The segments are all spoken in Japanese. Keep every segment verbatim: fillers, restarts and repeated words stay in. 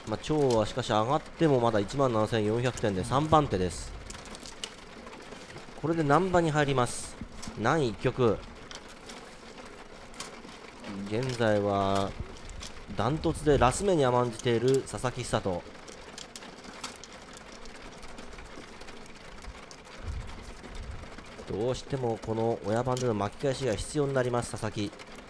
まあ、超はしかし上がってもまだいちまんななせんよんひゃくてんでさんばん手です。これで難波に入ります。難いっ局。現在はダントツでラス目に甘んじている佐々木久人。どうしてもこの親番での巻き返しが必要になります佐々木。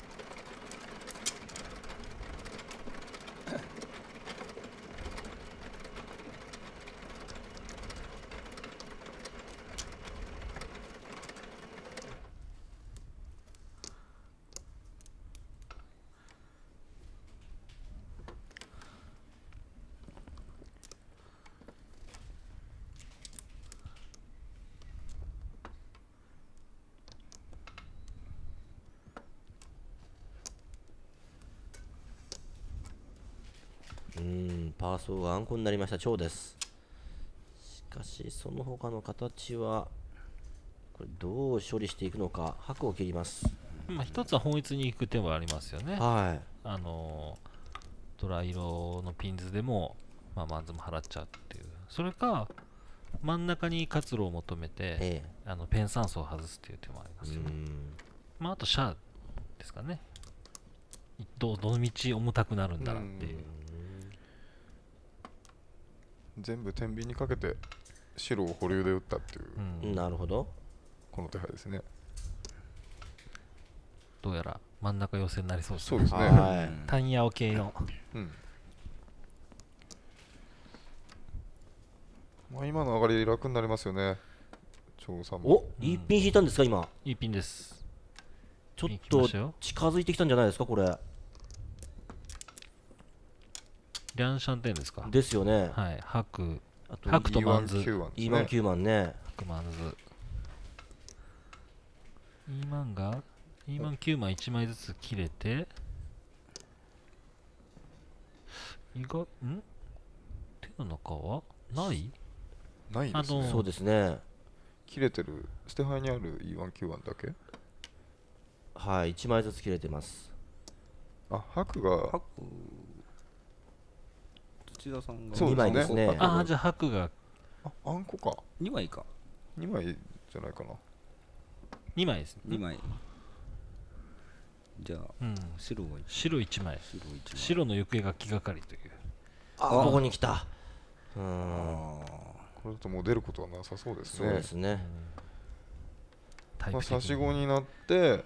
うーん、パーソーがあんこになりました長です。しかしその他の形はこれどう処理していくのか。白を切ります。 まあ一つは本一に行く手もありますよね。 はい。 あのー、ドラ色のピンズでも、まあ、マンズも払っちゃうっていう。それか真ん中に活路を求めて、ええ、あのペン酸素を外すっていう手もありますよね。まああとシャアですかね。どどの道重たくなるんだなっていう。 全部天秤にかけて白を保留で打ったっていう、 うん、なるほど。 この手配ですね。 どうやら真ん中寄せになりそうですね。そうですね。 タンヤオ系の、 うん、まあ今の上がり楽になりますよね。長さんも。 お、いいピン引いたんですか今。 いいピンです。 ちょっと近づいてきたんじゃないですかこれ。 リャンシャンテンですか。 ですよね。 はい。白、白とマンズ。 イーワンきゅうまんね。 白マンズ。イーマンがイーマンきゅうまんいちまいずつ切れて、意外ん手の中はないないですね。 そうですね。 切れてる捨て牌にある イーワンきゅうワン だけ。 はい、いちまいずつ切れてます。 あ、白が白土田さんがにまいですね。 ああ、じゃあ白があ、あんこか。 にまいか。 にまいじゃないかな。 にまいですね。 にまい。じゃあ、うん、白が白いちまい。白の行方が気がかりという。 あ、ここに来た。 うん。これだともう出ることはなさそうですね。 そうですね。 まあ差し子になって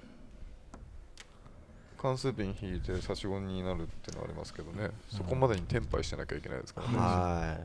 関数ピン引いて差し子になるっていうのはありますけどね。そこまでにテンパイしてなきゃいけないですからね。 はい。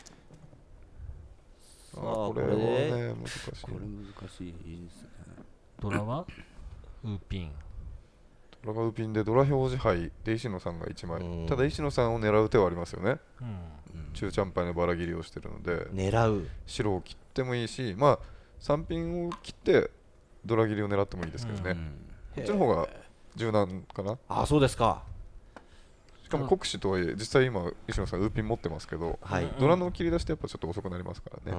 あ、これはね難しい。 これ難しいですね。 ドラはウーピン。 ドラがウーピンでドラ表示牌で石野さんがいちまい。ただ石野さんを狙う手はありますよね。中チャンパイのバラ切りをしてるので。 狙う。 白を切ってもいいし、まあさんピンを切ってドラ切りを狙ってもいいですけどね。こっちの方が柔軟かな。 あ、そうですか。 しかも国士とはいえ実際今石野さんウーピン持ってますけど、はい、ドラの切り出しってやっぱちょっと遅くなりますからね。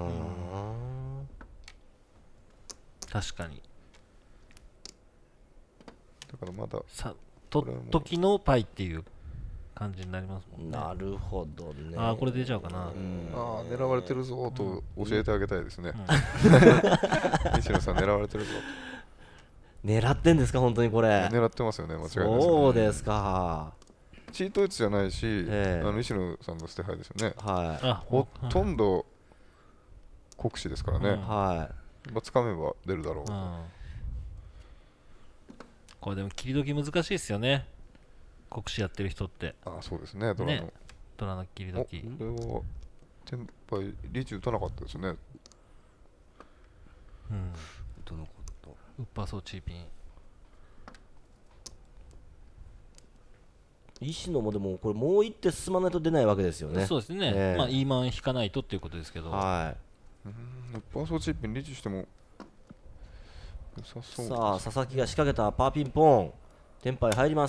確かに。 だからまださと時のパイっていう感じになりますもんね。 なるほどね。 ああ、これ出ちゃうかな。ああ、狙われてるぞと教えてあげたいですね。石野さん狙われてるぞ。 狙ってんですか本当にこれ。 狙ってますよね、間違いないです。 そうですか。 チート打ちじゃないし、あの石野さんの捨て牌ですよね。 はい。 ほとんど国士ですからね。 はい。 まあ掴めば出るだろう。 これでも切り時難しいですよね。国士やってる人って。 ああ、そうですね。ドラのドラの切り時。 これはテンパイリーチ打たなかったですね。うん。 打たなかった。 ウッパーソーチーピン。 石野もでもこれもう一手進まないと出ないわけですよね。 そうですね。えー、まあイーマン引かないとっていうことですけど。 はい。 うん。ウッパーソーチーピンリーチしても良さそう。 さあ佐々木が仕掛けたパーピンポン。テンパイ入ります。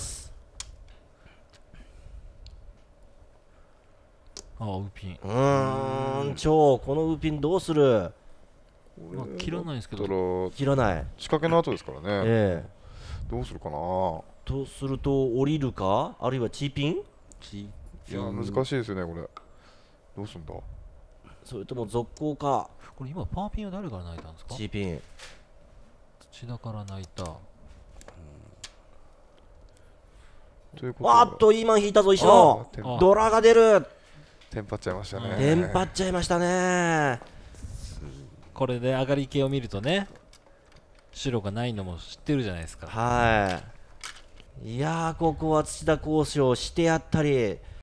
ああ、ウーピン。 うーん、超このウーピンどうする。 まあ、切らないですけど。 切らない。 仕掛けの後ですからね。 ええ。 どうするかな。 とすると降りるか、あるいはチーピン。 チいや難しいですよねこれ。どうすんだ。 それとも続行か。 これ今パーピンは誰から泣いたんですか。 G ピン土田から泣いた。 わーっとイーマン引いたぞ石野。ドラが出る。 テンパっちゃいましたね。 テンパっちゃいましたね。 これで上がり系を見るとね、白がないのも知ってるじゃないですか。 はい。いやーここは土田交渉してやったり、